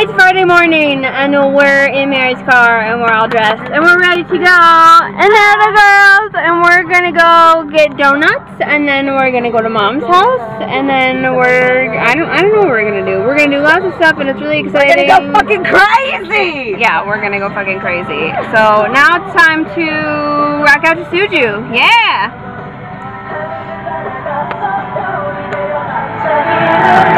It's Friday morning, and we're in Mary's car, and we're all dressed, and we're ready to go. And they're the girls, and we're gonna go get donuts, and then we're gonna go to Mom's house, and then I don't know what we're gonna do. We're gonna do lots of stuff, and it's really exciting. We're gonna go fucking crazy! Yeah, we're gonna go fucking crazy. So now it's time to rock out to Suju. Yeah!